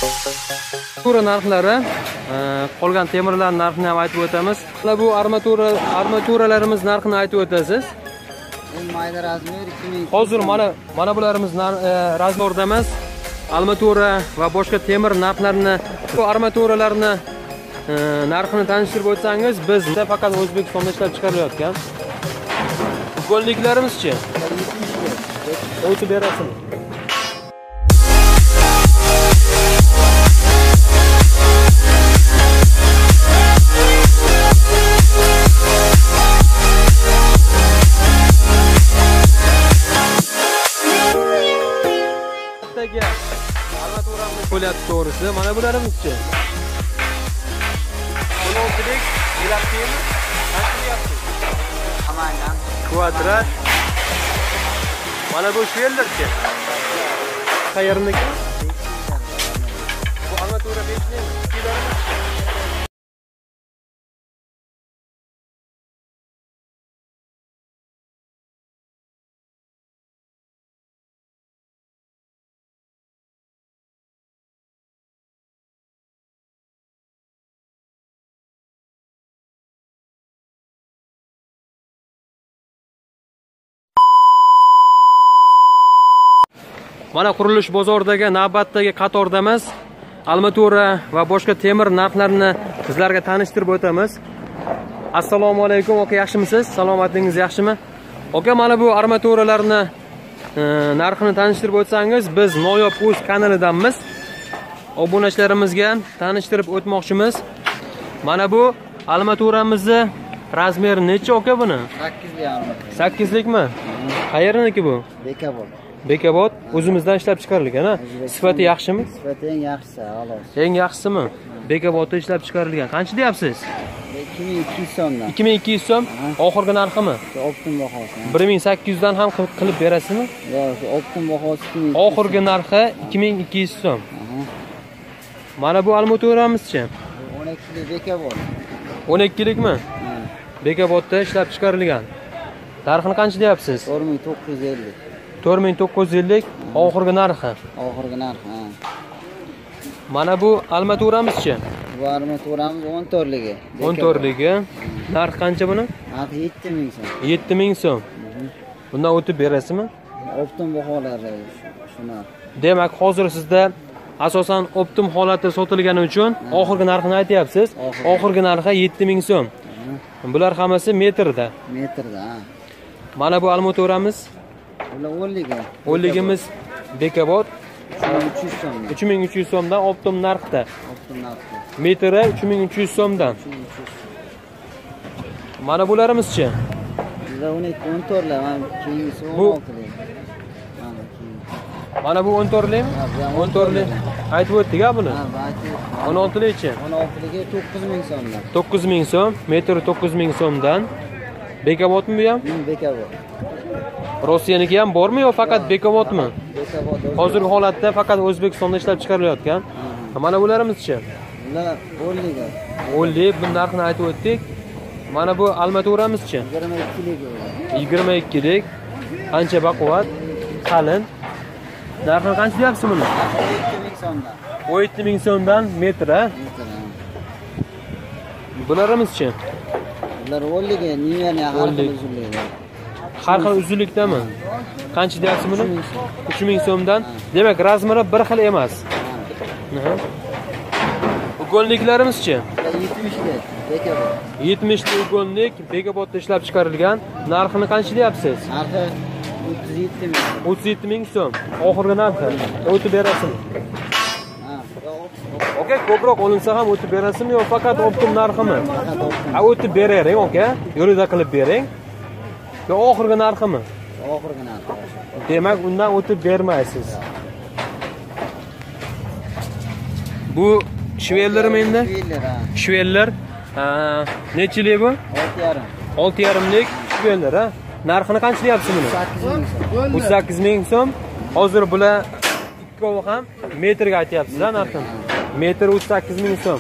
Armatura narxlari, qolgan temirlar narxini ham aytib o'tamiz. Mana bu armaturalarimiz narxini aytib o'tasiz. Mayda razmer 2000. Hozir mana bularimiz razmerda emas. Armatura va boshqa temir narxlarini, bu armaturalarni narxini tanishtirib o'tsangiz, bizda faqat O'zbekistonda ishlab chiqarilayotgan. Ugonliklarimiz-chi? O'tib berasizmi? Armaturamiz bo'lyapti to'g'risi. Mana bularimiz-chi? 16lik yilaqtimi? Qancha deyapsiz? Amandan. Kvadrat. Mana bu shvellarchi? Qayerniki? Bu armatura 5 nemi? Mana qurilish bozoridagi navbatdagi qatorda emas, armatura va boshqa temir narxlarini sizlarga tanishtirib o'tamiz. Assalomu alaykum, aka, yaxshimisiz? Salomatingiz yaxshimi? Aka, mana bu armaturalarni narxini tanishtirib o'tsangiz, biz Noyob Uz kanalidanmiz. Obunachilarimizga tanishtirib o'tmoqchimiz. Mana bu armaturamizni razmeri necha aka buni? 8lik armatura. 8likmi? Qayerniki bu? Bekobod. Bekobod o'zimizdan ishlab chiqarilgan, ha? Sifati yaxshimi? Sifati eng yaxshisi, xolos. Eng yaxshisimi? Bekobodda ishlab chiqarilgan. Qancha deyapsiz? 2200 so'mdan. 2200 so'm. Oxirgi narximi? Optim bahosi. 1800 dan ham qilib berasizmi? Yo'q, optim bahosi 2200. Oxirgi narxi 2200 so'm. Mana bu armaturamiz-chi? 12lik Bekobod. 12likmi? Bekobodda ishlab chiqarilgan. Narxini qancha deyapsiz? 4950. 4950 oxirgi narxi. Oxirgi narxi, ha. Mana bu armaturamiz-chi? Bu armaturamiz 14ligi. 14ligi. Narxi qancha buni? Narxi 7000 so'm. 7000 so'm. Bundan o'tib berasizmi? Optim baholari shuna. Demak, hozir sizda asosan optim holatda sotilgani uchun oxirgi narxini aytyapsiz. Oxirgi narxi 7000 so'm. Bular hammasi metrda. Metrda, ha. Mana bu armaturamiz. Bular 10ligi. 10ligimiz Bekobod 3300 so'm. 3300 so'mdan optim narxda. Optim narxda. Metri 3300 so'mdan. Mana bularimiz-chi? Bizda 14lar, mana keyingisi 16lik. Mana bu 14lik? 14lik. Aytib o'tdik-a buni? Ha, aytib. 16likchi? 16ligi 9000 so'mdan. 9000 so'm, metri 9000 so'mdan. Bekobodmi bu ham? Bekobod. Rossiyaniki ham bormi yo faqat Bekobodmi? Bekobod. Hozirgi holatda faqat O'zbekistonda ishlab chiqarilayotgan. Mana bularimiz-chi? Bular 10ligi. 10lik, bu narxini aytib o'tdik. Mana bu armaturamizchi? 22lik. 22lik. Qancha baquvvat, qalin. Narxini qancha deyapsiz buni? 7000 so'mdan. 17000 so'mdan metr, ha? Bularimiz-chi? Bular 10ligi, niyani har xil uzunligi. Har xil uzunlikdami? Qancha deyapsiz buni? 3000 so'mdan. Demak, razmeri bir xil emas. Ugonliklarimizchi? 70lik Bekobod. 70lik ugonlik Bekobodda ishlab chiqarilgan. Narxini qancha deyapsiz? Narxi 37000. 37000 so'm. Oxirgi narxi. O'tib berasizmi? Aka, ko'proq olinsa ham o'tib berasizmi yo faqat optim narximi? Faqat optim. Ha, o'tib beraring, aka. Yo'lida qilib bering. Yo oxirgi narximi? Oxirgi narxi. Demak, undan o'tib bermaysiz. Bu shvellarmi endi? Shvellar, ha. Shvellar. Nechilik bu? 6,5. 6,5lik shvellar, ha. Narxini qancha deyapsiz buni? 8000 so'm. 38000 so'm. Hozir bular ikkovi ham metrga aytyapsiz, ha, narxini. Metr 38000 so'm.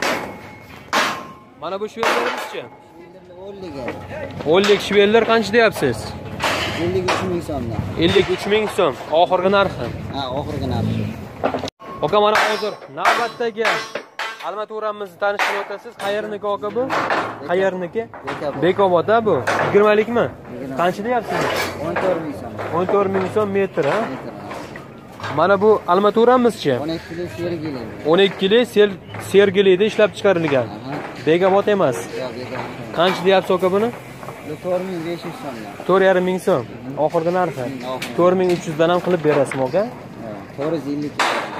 Mana bu shvellarimiz-chi? 10ligi. 10lik shvellar qancha deyapsiz? 53000 so'mdan. 53000 so'm. Oxirgi narxi. Ha, oxirgi narxi. Aka mana hozir navbatdagi armaturamizni tanishtirib o'tasiz. Qayerniki aka bu? Qayerniki? Bekobodda bu. 20 likmi? Qancha deyapsiz? 14 ming so'm. 14 ming so'm metr, ha? Mana bu armaturamizchi? 12 kilo sergili. 12 kilo sergilida ishlab chiqarilgan. Bekobod emas. Yo'q, Bekobod. Qancha deyapsiz aka buni? 4500 so'mdan. 4,5 ming so'm. Oxirgi narxi. 4300 dan ham qilib berasizmi aka? 450.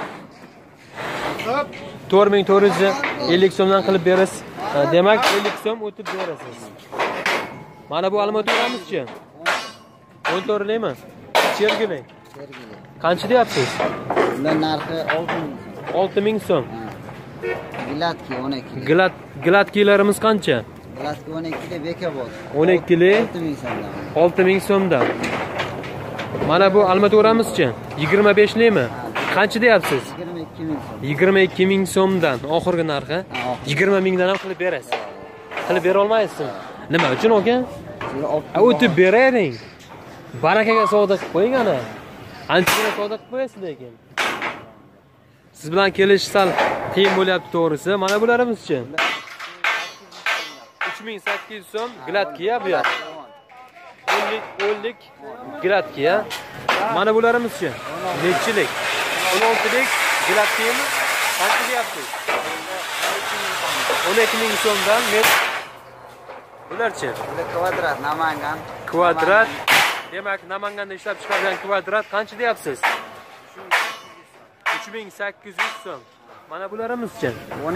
4450 so'mdan qilib berasiz. Demak 50 so'm o'tib berasiz. Mana bu armaturamizchi? 14 likmi? Sergili. Sergili. Qancha deyapsiz? Ular narxi 6000 so'm. 6000 so'm. Gladki 12. Gladkilarimiz qancha? Gladki 12 da Bekobod. 12 li 6000 so'mdan. 6000 so'mdan. Mana bu armaturamizchi? 25 likmi? Qancha deyapsiz? 22 ming so'm. 22 ming so'mdan oxirgi narxi. 20 mingdan ham qilib berasiz. Qilib bera olmaysizmi? Nima uchun aka? O'tib beraring. Barakaga savdo qilib qo'ying ana. Anchagina savdo qilib qo'yasiz lekin. Siz bilan kelish sal qiyin bo'lyapti to'g'risi. Mana bularimiz-chi? 3800 so'm Gladkiya bu yer. 10lik Gladkiya. Mana bularimiz-chi? Nechilik? 16lik Gladkiyami? Qancha deyapsiz? 12 ming so'mdan metr. Bularchi? Kvadrat Namangan. Kvadrat. Demak, Namanganda ishlab chiqarilgan kvadrat qancha deyapsiz? 3800 so'm. Mana bularimiz-chi?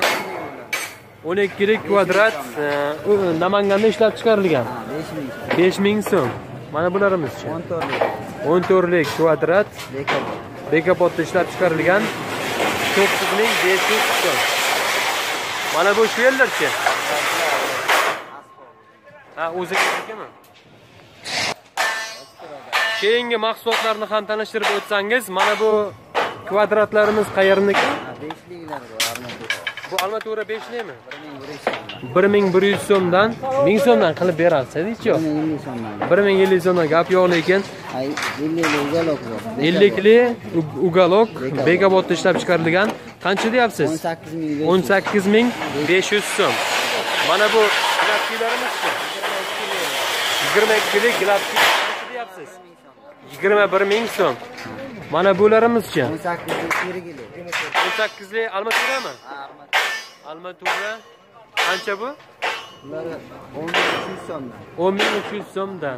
12 lik kvadrat Namanganda ishlab chiqarilgan. 5 ming so'm. Mana bularimiz-chi? 14 lik kvadrat Bekobodda ishlab chiqarilgan 9500 so'm. Mana bu shu yerlarchi? Ha, o'zingiznikimi? Keyingi mahsulotlarni ham tanishtirib o'tsangiz, mana bu kvadratlarimiz qayerniki? 5liklar bor. Bu armatura 5 likmi? 1100 so'mdan 1000 so'mdan qilib berasiz-ku. 1050 so'mdan gap yo'q lekin. 50 li ugalok Bekobodda ishlab chiqarilgan. Qancha deyapsiz? 18500 so'm. Mana bu gladkilarimiz-chi? 22 lik gladki qancha deyapsiz? 21 ming so'm. Mana bularimiz-chi? 18 lik armaturami? Armatura qancha bu? Ular 10300 so'mdan. 10300 so'mdan.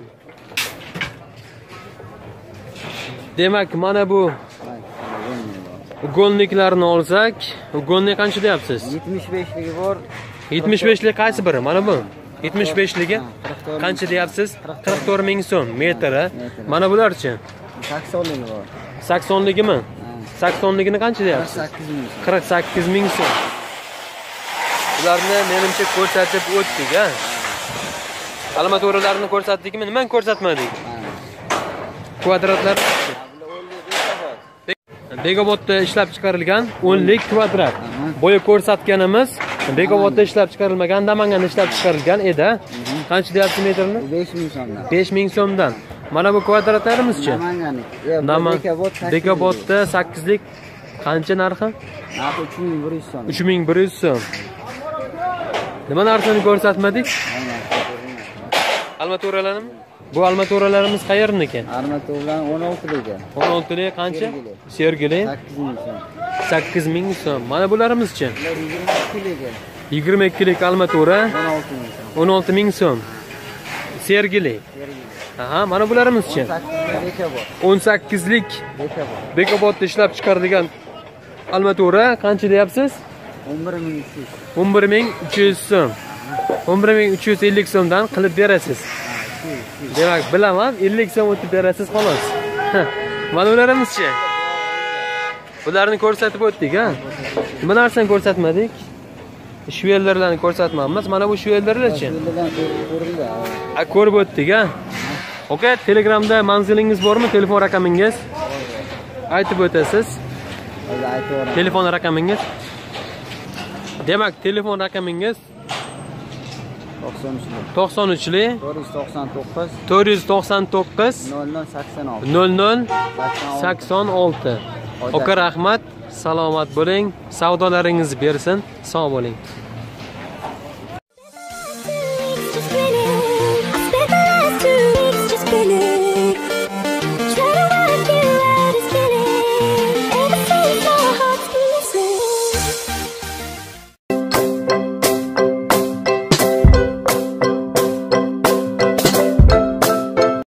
Demak, mana bu ugonliklarni olsak, ugonlik qancha deyapsiz? 75ligi bor. 75lik qaysi biri? Mana bu. 75ligi qancha deyapsiz? 44 ming so'm metri. Mana bularchi? 80ligi bor. 80ligimi? 80ligini qancha deyapsiz? 48 ming so'm. Ularni menimcha ko'rsatib o'tdik, ha. Armaturalarni ko'rsatdikmi? Nimani ko'rsatmadik? Kvadratlar. Bekobodda ishlab chiqarilgan 10 lik kvadrat. Bo'yi ko'rsatganimiz Bekobodda ishlab chiqarilmagan, Namanganda ishlab chiqarilgan edi. Qancha deyapsiz metrni? 5 ming so'mdan. 5 ming so'mdan. Mana bu kvadratlarimiz-chi? Namanganniki. Bekobodda 8 lik qancha narxi? Narxi 3100 so'm. 3100 so'm. Nima narsani ko'rsatmadik? Armaturalarmi? Bu armaturalarimiz qayerniki? Armaturalar 16ligi. 16lik qancha? Sergili 8000 so'm. 8000 so'm. Mana bularimiz-chi? 22ligi. 22lik armatura 16000 so'm. Sergili. Aha, mana bularimiz-chi? 18lik Bekobodda ishlab chiqarilgan armatura qancha deyapsiz? 11300. 11300 so'm. 11350 so'mdan qilib berasiz. Demak, bilaman, 50 so'm o'tib berasiz xolos. Mana ularimiz-chi? Bularni ko'rsatib o'tdik, ha? Nima narsani ko'rsatmadik? Shu yerlarni ko'rsatmaymiz. Mana bu shu yerlarchi? Ko'rib o'tdik, ha? Aka, Telegramda manzilingiz bormi? Telefon raqamingiz? Aytib o'tasiz. Telefon raqamingiz? Demak, telefon raqamingiz 93li 499 00 86. Oka, rahmat. Salomat bo'ling, savdolaringiz bersin. Sog' bo'ling.